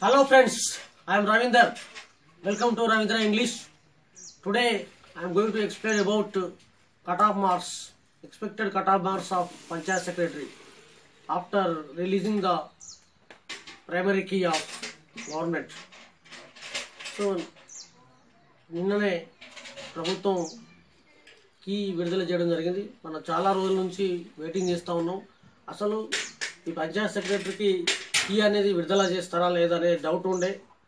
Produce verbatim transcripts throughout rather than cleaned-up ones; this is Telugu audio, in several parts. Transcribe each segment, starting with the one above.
Hello friends, I am Ravinder. Welcome to Ravindra English. Today I am going to explain about cut-off marks, expected cut-off marks of Panchayat Secretary after releasing the primary key of government. So, నిన్ననే ప్రభుత్వం కీ విడుదల చేయడం జరిగింది. మనం చాలా రోజుల నుంచి వెయిటింగ్ చేస్తూ ఉన్నాం. అసలు ఈ పంచాయత్ సెక్రటరీకి కీ అనేది విడుదల చేస్తారా లేదా అనే డౌట్ ఉండే.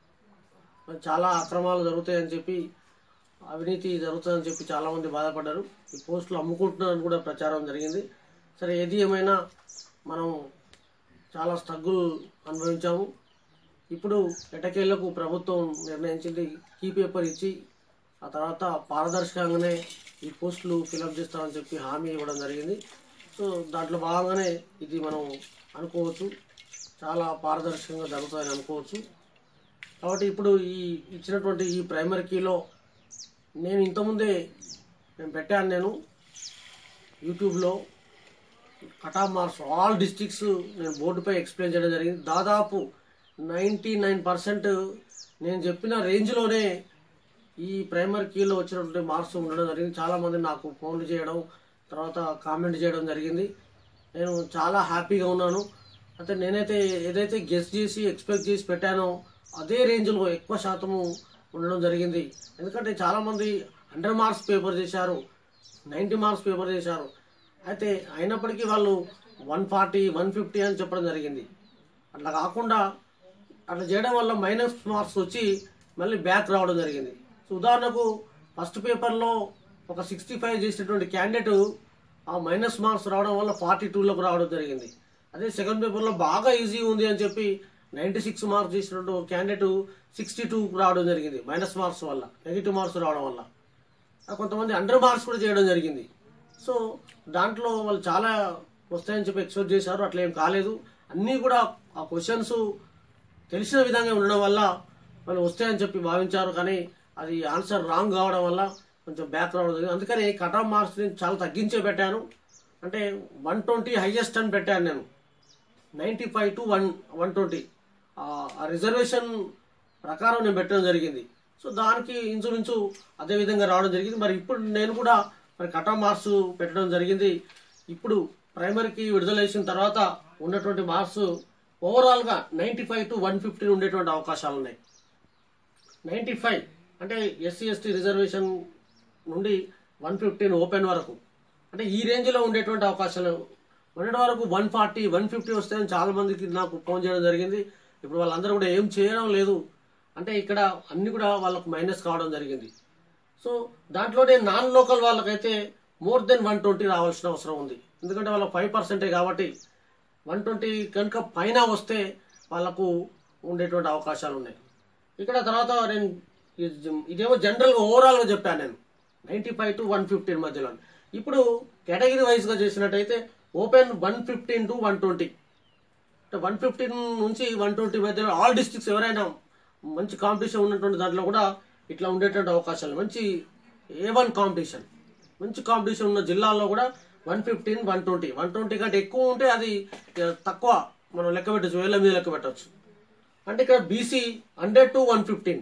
చాలా అక్రమాలు జరుగుతాయని చెప్పి, అవినీతి జరుగుతుందని చెప్పి చాలామంది బాధపడ్డారు. ఈ పోస్టులు అమ్ముకుంటున్నారని కూడా ప్రచారం జరిగింది. సరే, ఏది ఏమైనా మనం చాలా స్ట్రగుల్ అనుభవించాము. ఇప్పుడు ఎటకేళ్లకు ప్రభుత్వం నిర్ణయించింది కీ పేపర్ ఇచ్చి ఆ తర్వాత పారదర్శకంగానే ఈ పోస్టులు ఫిలప్ చేస్తామని చెప్పి హామీ ఇవ్వడం జరిగింది. సో దాంట్లో భాగంగానే ఇది మనం అనుకోవచ్చు, చాలా పారదర్శకంగా జరుగుతుందని అనుకోవచ్చు. కాబట్టి ఇప్పుడు ఈ ఇచ్చినటువంటి ఈ ప్రైమరీ కీలో నేను ఇంతకుముందే నేను పెట్టాను, నేను యూట్యూబ్లో కటాఫ్ మార్క్స్ ఆల్ డిస్ట్రిక్ట్స్ నేను బోర్డుపై ఎక్స్ప్లెయిన్ చేయడం జరిగింది. దాదాపు నైంటీ నైన్ పర్సెంట్ నేను చెప్పిన రేంజ్లోనే ఈ ప్రైమరీ కీలో వచ్చినటువంటి మార్క్స్ ఉండడం జరిగింది. చాలామంది నాకు ఫోన్లు చేయడం, తర్వాత కామెంట్ చేయడం జరిగింది. నేను చాలా హ్యాపీగా ఉన్నాను. అయితే నేనైతే ఏదైతే గెస్ చేసి ఎక్స్పెక్ట్ చేసి పెట్టానో అదే రేంజ్లో ఎక్కువ శాతము ఉండడం జరిగింది. ఎందుకంటే చాలామంది హండ్రెడ్ మార్క్స్ పేపర్ చేశారు, నైంటీ మార్క్స్ పేపర్ చేశారు. అయితే అయినప్పటికీ వాళ్ళు వన్ ఫార్టీ వన్ ఫిఫ్టీ అని చెప్పడం జరిగింది. అట్లా కాకుండా అట్లా చేయడం వల్ల మైనస్ మార్క్స్ వచ్చి మళ్ళీ బ్యాక్ రావడం జరిగింది. సో ఉదాహరణకు ఫస్ట్ పేపర్లో ఒక సిక్స్టీ ఫైవ్ చేసినటువంటి క్యాండిడేట్ ఆ మైనస్ మార్క్స్ రావడం వల్ల ఫార్టీ టూలోకి రావడం జరిగింది. అదే సెకండ్ పేపర్లో బాగా ఈజీ ఉంది అని చెప్పి నైంటీ సిక్స్ మార్క్స్ చేసినట్టు క్యాండిడేట్ సిక్స్టీ టూకి రావడం జరిగింది. మైనస్ మార్క్స్ వల్ల, నెగిటివ్ మార్క్స్ రావడం వల్ల కొంతమంది అండర్ మార్క్స్ కూడా చేయడం జరిగింది. సో దాంట్లో వాళ్ళు చాలా వస్తాయని చెప్పి ఎక్స్పెక్ట్ చేశారు, అట్లా ఏం కాలేదు. అన్నీ కూడా ఆ క్వశ్చన్స్ తెలిసిన విధంగా ఉండడం వల్ల వాళ్ళు వస్తాయని చెప్పి భావించారు, కానీ అది ఆన్సర్ రాంగ్ కావడం వల్ల కొంచెం బ్యాక్ రావడం జరిగింది. అందుకని కట్ ఆఫ్ మార్క్స్ నేను చాలా తగ్గించే పెట్టాను. అంటే వన్ ట్వంటీ హైయెస్ట్ అని పెట్టాను నేను, ninety five to one one twenty ఆ రిజర్వేషన్ ప్రకారం నేను పెట్టడం జరిగింది. సో దానికి ఇన్సూరెన్సు అదే విధంగా రావడం జరిగింది. మరి ఇప్పుడు నేను కూడా మరి కట్ ఆఫ్ మార్క్స్ పెట్టడం జరిగింది. ఇప్పుడు ప్రైమరీకి విడుదల చేసిన తర్వాత ఉన్నటువంటి మార్క్స్ ఓవరాల్గా ninety five to one fifty ఉండేటువంటి అవకాశాలు ఉన్నాయి. నైంటీ ఫైవ్ అంటే ఎస్సీ ఎస్టీ రిజర్వేషన్ నుండి వన్ ఫిఫ్టీన్ ఓపెన్ వరకు, అంటే ఈ రేంజ్లో ఉండేటువంటి అవకాశాలు ఉండడం వరకు వన్ ఫార్టీ వన్ ఫిఫ్టీ వస్తాయని చాలా మందికి నాకు ఫోన్ చేయడం జరిగింది. ఇప్పుడు వాళ్ళందరూ కూడా ఏం చేయడం లేదు, అంటే ఇక్కడ అన్ని కూడా వాళ్ళకు మైనస్ కావడం జరిగింది. సో దాంట్లోనే నాన్ లోకల్ వాళ్ళకైతే మోర్ దెన్ వన్ ట్వంటీ రావాల్సిన అవసరం ఉంది. ఎందుకంటే వాళ్ళకి ఫైవ్ పర్సెంటే కాబట్టి వన్ ట్వంటీ కనుక పైన వస్తే వాళ్ళకు ఉండేటువంటి అవకాశాలు ఉన్నాయి. ఇక్కడ తర్వాత నేను ఇదేమో జనరల్గా ఓవరాల్గా చెప్పాను నేను, ninety five to one fifteen మధ్యలో. ఇప్పుడు కేటగిరీ వైజ్గా చేసినట్టయితే open one fifteen to one twenty, అంటే వన్ ఫిఫ్టీన్ నుంచి వన్ ట్వంటీ మధ్యలో ఆల్ డిస్ట్రిక్ట్స్ ఎవరైనా మంచి కాంపిటీషన్ ఉన్నటువంటి దాంట్లో కూడా ఇట్లా ఉండేటువంటి అవకాశాలు, మంచి ఏ వన్ కాంపిటీషన్, మంచి కాంపిటీషన్ ఉన్న జిల్లాల్లో కూడా one fifteen one twenty one twenty కంటే ఎక్కువ ఉంటే అది తక్కువ మనం లెక్క పెట్టచ్చు, వేల మీద లెక్క పెట్టచ్చు. అంటే ఇక్కడ BC hundred to one fifteen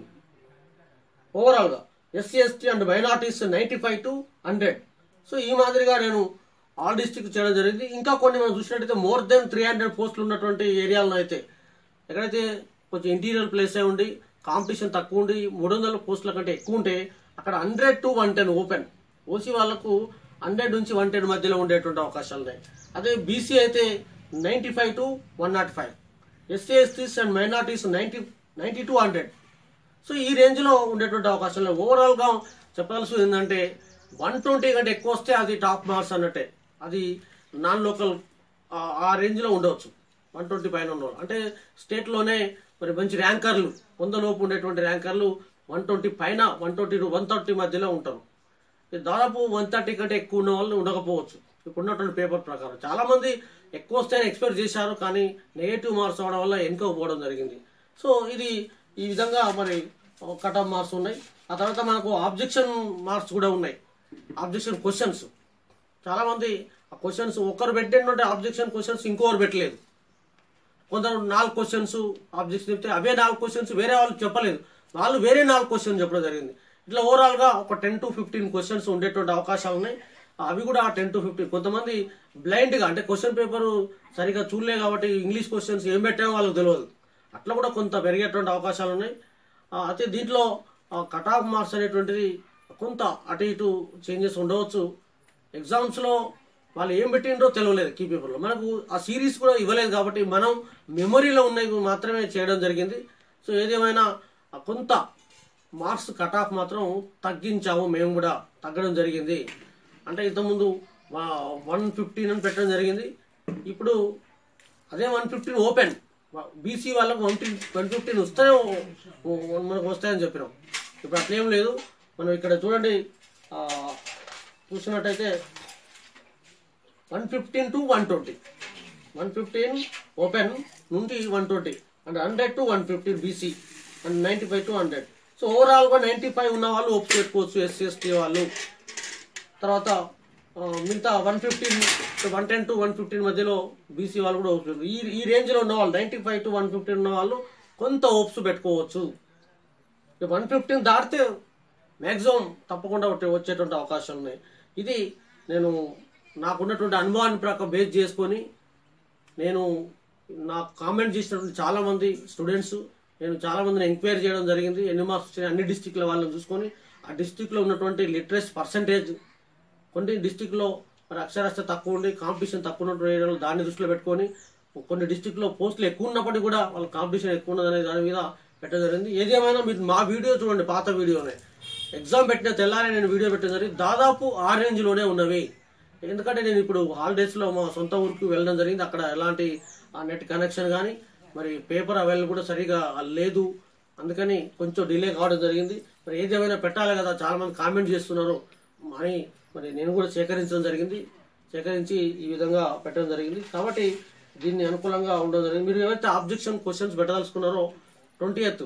ఓవరాల్గా, SC ST and minorities ninety five to hundred. So ఈ మాదిరిగా నేను ఆల్ డిస్ట్రిక్ట్ చేయడం జరిగింది. ఇంకా కొన్ని మనం చూసినట్టయితే మోర్ దెన్ త్రీ హండ్రెడ్ పోస్టులు ఉన్నటువంటి ఏరియాలను అయితే, ఎక్కడైతే కొంచెం ఇంటీరియర్ ప్లేస్ అయి ఉండి కాంపిటీషన్ తక్కువ ఉండి మూడు వందల పోస్టుల కంటే ఎక్కువ ఉంటే అక్కడ hundred to one ten open, OC వాళ్ళకు హండ్రెడ్ నుంచి వన్ టెన్ మధ్యలో ఉండేటువంటి అవకాశాలు ఉన్నాయి. అదే బీసీ అయితే ninety five to one nought five, SC STs and minorities ninety ninety to hundred. So ఈ రేంజ్లో ఉండేటువంటి అవకాశాలు ఉన్నాయి. ఓవరాల్గా చెప్పాల్సి ఏంటంటే వన్ ట్వంటీ కంటే ఎక్కువ వస్తే అది టాప్ మార్క్స్ అన్నట్టే, అది నాన్ లోకల్ ఆ రేంజ్లో ఉండవచ్చు. వన్ ట్వంటీ పైన ఉన్నవాళ్ళు అంటే స్టేట్లోనే మరి మంచి ర్యాంకర్లు, వంద లోపు ఉండేటువంటి ర్యాంకర్లు వన్ ట్వంటీ పైన one twenty to one thirty మధ్యలో ఉంటారు. దాదాపు వన్ థర్టీ కంటే ఎక్కువ ఉన్న వాళ్ళు ఉండకపోవచ్చు ఇప్పుడు ఉన్నటువంటి పేపర్ ప్రకారం. చాలామంది ఎక్కువ వస్తాయని ఎక్స్పెక్ట్ చేశారు, కానీ నెగటివ్ మార్క్స్ అవడం వల్ల వెనుకపోవడం జరిగింది. సో ఇది ఈ విధంగా మరి కట్ ఆఫ్ మార్క్స్ ఉన్నాయి. ఆ తర్వాత మనకు ఆబ్జెక్షన్ మార్క్స్ కూడా ఉన్నాయి, ఆబ్జెక్షన్ క్వశ్చన్స్. చాలామంది ఆ క్వశ్చన్స్ ఒకరు పెట్టినటువంటి ఆబ్జెక్షన్ క్వశ్చన్స్ ఇంకొకరు పెట్టలేదు. కొందరు నాలుగు క్వశ్చన్స్ ఆబ్జెక్ట్స్ చెప్తే అవే నాలుగు క్వశ్చన్స్ వేరే వాళ్ళు చెప్పలేదు, వాళ్ళు వేరే నాలుగు క్వశ్చన్స్ చెప్పడం జరిగింది. ఇట్లా ఓవరాల్గా ఒక టెన్ టు ఫిఫ్టీన్ క్వశ్చన్స్ ఉండేటువంటి అవకాశాలు ఉన్నాయి. అవి కూడా టెన్ టు ఫిఫ్టీన్ కొంతమంది బ్లైండ్గా అంటే క్వశ్చన్ పేపర్ సరిగా చూడలే కాబట్టి ఇంగ్లీష్ క్వశ్చన్స్ ఏం పెట్టామో వాళ్ళకి తెలియదు, అట్లా కూడా కొంత పెరిగేటువంటి అవకాశాలు ఉన్నాయి. అయితే దీంట్లో కట్ ఆఫ్ మార్క్స్ అనేటువంటిది కొంత అటు ఇటు చేంజెస్ ఉండవచ్చు. ఎగ్జామ్స్లో వాళ్ళు ఏం పెట్టిండ్రో తెలియలేదు, కీ పేపర్లో మనకు ఆ సిరీస్ కూడా ఇవ్వలేదు కాబట్టి మనం మెమొరీలో ఉన్నవి మాత్రమే చేయడం జరిగింది. సో ఏదేమైనా కొంత మార్క్స్ కట్ ఆఫ్ మాత్రం తగ్గించాము, మేము కూడా తగ్గడం జరిగింది. అంటే ఇంతకుముందు వన్ ఫిఫ్టీన్ అని పెట్టడం జరిగింది, ఇప్పుడు అదే వన్ ఫిఫ్టీన్ ఓపెన్. బీసీ వాళ్ళకు వన్ వన్ ఫిఫ్టీన్ వస్తేనే మనకు వస్తాయని చెప్పినాం. ఇప్పుడు అట్లేం లేదు. మనం ఇక్కడ చూడండి, చూసినట్టయితే one fifteen to one twenty one fifteen open నుండి వన్ ట్వంటీ అంటే hundred to one fifteen BC and ninety five to hundred. So ఓవరాల్గా నైంటీ ఫైవ్ ఉన్న వాళ్ళు ఒప్పు పెట్టుకోవచ్చు, ఎస్సీ ఎస్టీ వాళ్ళు. తర్వాత మిగతా one fifteen one ten to one fifteen మధ్యలో బీసీ వాళ్ళు కూడా ఓప్స్ ఈ ఈ రేంజ్లో ఉన్న వాళ్ళు ninety five to one fifteen ఉన్న వాళ్ళు కొంత ఓప్స్ పెట్టుకోవచ్చు. వన్ ఫిఫ్టీన్ దాటితే మ్యాక్సిమం తప్పకుండా వచ్చేటువంటి అవకాశాలు ఉన్నాయి. ఇది నేను నాకున్నటువంటి అనుభవాన్ని ప్రకారం బేస్ చేసుకొని నేను నాకు కామెంట్ చేసినటువంటి చాలామంది స్టూడెంట్స్, నేను చాలామందిని ఎంక్వైరీ చేయడం జరిగింది. ఎన్ని మార్క్స్ వచ్చినాయి అన్ని డిస్టిక్ల వాళ్ళని చూసుకొని ఆ డిస్టిక్లో ఉన్నటువంటి లిటరసీ పర్సంటేజ్, కొన్ని డిస్టిక్లో మరి అక్షరాస్యత తక్కువ ఉండి కాంపిటీషన్ తక్కువ ఉన్నటువంటి దాన్ని దృష్టిలో పెట్టుకొని, కొన్ని డిస్టిక్లో పోస్టులు ఎక్కువ ఉన్నప్పటికీ కూడా వాళ్ళ కాంపిటీషన్ ఎక్కువ ఉన్నదనే దాని మీద పెట్టడం జరిగింది. ఏదేమైనా మీరు మా వీడియో చూడండి, పాత వీడియోనే ఎగ్జామ్ పెట్టిన తెల్లారే నేను వీడియో పెట్టడం జరిగింది. దాదాపు ఆ రేంజ్లోనే ఉన్నవి. ఎందుకంటే నేను ఇప్పుడు హాలిడేస్లో మా సొంత ఊరికి వెళ్ళడం జరిగింది. అక్కడ ఎలాంటి నెట్ కనెక్షన్ కానీ మరి పేపర్ అవైలబుల్ కూడా సరిగా లేదు, అందుకని కొంచెం డిలే కావడం జరిగింది. మరి ఏదేమైనా పెట్టాలి కదా, చాలామంది కామెంట్ చేస్తున్నారు అని మరి నేను కూడా సేకరించడం జరిగింది. సేకరించి ఈ విధంగా పెట్టడం జరిగింది. కాబట్టి దీన్ని అనుకూలంగా ఉండడం జరిగింది. మీరు ఏవైతే ఆబ్జెక్షన్ క్వశ్చన్స్ పెట్టదలుచుకున్నారో ట్వంటీ ఎయిత్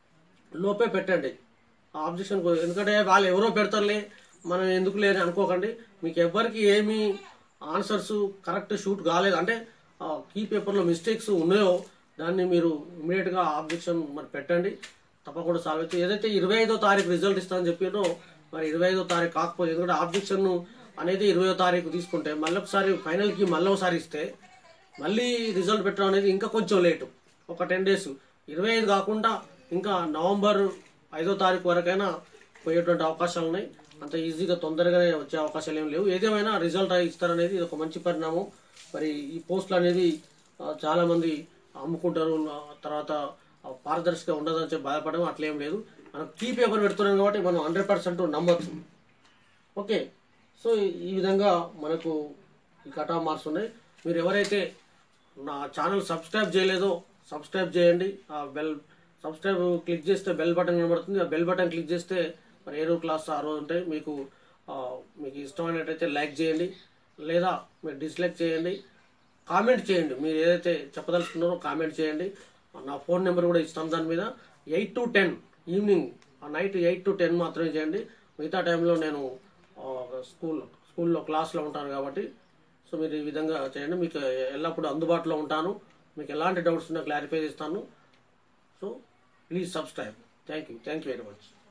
లోపే పెట్టండి ఆ ఆబ్జెక్షన్. ఎందుకంటే వాళ్ళు ఎవరో పెడతారులే మనం ఎందుకు లేని అనుకోకండి. మీకు ఎవరికి ఏమి ఆన్సర్స్ కరెక్ట్ షూట్ కాలేదు అంటే కీ పేపర్లో మిస్టేక్స్ ఉన్నాయో దాన్ని మీరు ఇమీడియట్గా ఆబ్జెక్షన్ మరి పెట్టండి, తప్పకుండా సాల్వ్ అవుతుంది. ఏదైతే ఇరవై ఐదో తారీఖు రిజల్ట్ ఇస్తామని చెప్పినో మరి ఇరవై ఐదో తారీఖు కాకపోతే, ఎందుకంటే ఆబ్జెక్షన్ అనేది ఇరవై తారీఖు తీసుకుంటే మళ్ళీ ఒకసారి ఫైనల్కి మళ్ళీ ఒకసారి ఇస్తే మళ్ళీ రిజల్ట్ పెట్టడం అనేది ఇంకా కొంచెం లేటు, ఒక టెన్ డేస్. ఇరవై ఐదు కాకుండా ఇంకా నవంబర్ ఐదో తారీఖు వరకైనా పోయేటువంటి అవకాశాలు ఉన్నాయి. అంత ఈజీగా తొందరగానే వచ్చే అవకాశాలు ఏం లేవు. ఏదేమైనా రిజల్ట్ ఇస్తారనేది ఇది ఒక మంచి పరిణామం. మరి ఈ పోస్టులు అనేది చాలామంది అమ్ముకుంటారు, తర్వాత పారదర్శకంగా ఉండదని చెప్పి బాధపడడం అట్లేం లేదు. మనం కీ పేపర్ పెడుతున్నాం కాబట్టి మనం హండ్రెడ్ పర్సెంట్ నమ్మచ్చు. ఓకే, సో ఈ విధంగా మనకు ఈ కట్ ఆఫ్ మార్క్స్ ఉన్నాయి. మీరు ఎవరైతే నా ఛానల్ సబ్స్క్రైబ్ చేయలేదో సబ్స్క్రైబ్ చేయండి. ఆ బెల్ సబ్స్క్రైబ్ క్లిక్ చేస్తే బెల్ బటన్ కనబడుతుంది. ఆ బెల్ బటన్ క్లిక్ చేస్తే మరి ఏ రోజు క్లాస్ ఆ రోజు ఉంటాయి. మీకు మీకు ఇష్టమైనట్టయితే లైక్ చేయండి, లేదా మీరు డిస్లైక్ చేయండి, కామెంట్ చేయండి. మీరు ఏదైతే చెప్పదలుచుకున్నారో కామెంట్ చేయండి. నా ఫోన్ నెంబర్ కూడా ఇస్తాను దాని మీద. Eight to ten evening night eight to ten మాత్రమే చేయండి. మిగతా టైంలో నేను స్కూల్ స్కూల్లో క్లాస్లో ఉంటాను కాబట్టి సో మీరు ఈ విధంగా చేయండి. మీకు ఎల్లప్పుడూ అందుబాటులో ఉంటాను. మీకు ఎలాంటి డౌట్స్ ఉన్నా క్లారిఫై చేస్తాను. So please subscribe. Thank you thank you very much.